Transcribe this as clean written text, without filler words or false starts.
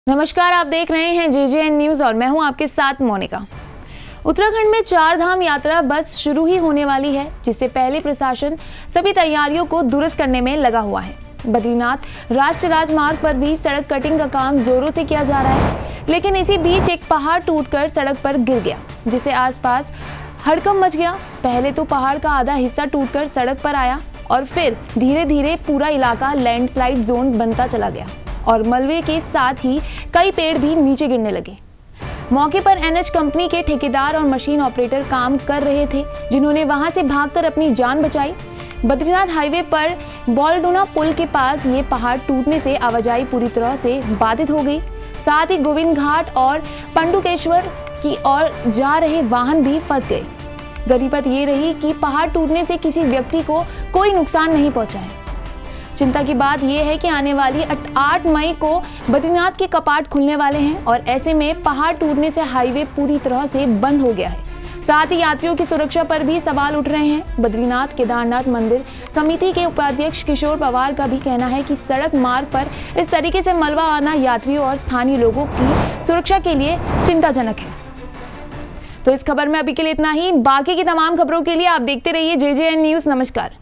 नमस्कार, आप देख रहे हैं JJN न्यूज और मैं हूं आपके साथ मोनिका। उत्तराखंड में 4 धाम यात्रा बस शुरू ही होने वाली है, जिससे पहले प्रशासन सभी तैयारियों को दुरुस्त करने में लगा हुआ है। बद्रीनाथ राष्ट्रीय राजमार्ग पर भी सड़क कटिंग का काम जोरों से किया जा रहा है, लेकिन इसी बीच एक पहाड़ टूटकर सड़क पर गिर गया, जिससे आसपास हड़कंप मच गया। पहले तो पहाड़ का आधा हिस्सा टूटकर सड़क पर आया और फिर धीरे धीरे पूरा इलाका लैंडस्लाइड जोन बनता चला गया और मलबे के साथ ही कई पेड़ भी नीचे गिरने लगे। मौके पर NH कंपनी के ठेकेदार और मशीन ऑपरेटर काम कर रहे थे, जिन्होंने वहां से भागकर अपनी जान बचाई। बद्रीनाथ हाईवे पर बॉलडोना पुल के पास ये पहाड़ टूटने से आवाजाही पूरी तरह से बाधित हो गई। साथ ही गोविंद घाट और पंडुकेश्वर की ओर जा रहे वाहन भी फंस गए। गरीबत ये रही कि पहाड़ टूटने से किसी व्यक्ति को कोई नुकसान नहीं पहुंचा है। चिंता की बात यह है कि आने वाली 8 मई को बद्रीनाथ के कपाट खुलने वाले हैं और ऐसे में पहाड़ टूटने से हाईवे पूरी तरह से बंद हो गया है। साथ ही यात्रियों की सुरक्षा पर भी सवाल उठ रहे हैं। बद्रीनाथ केदारनाथ मंदिर समिति के उपाध्यक्ष किशोर पवार का भी कहना है कि सड़क मार्ग पर इस तरीके से मलबा आना यात्रियों और स्थानीय लोगों की सुरक्षा के लिए चिंताजनक है। तो इस खबर में अभी के लिए इतना ही। बाकी की तमाम खबरों के लिए आप देखते रहिए JJN न्यूज। नमस्कार।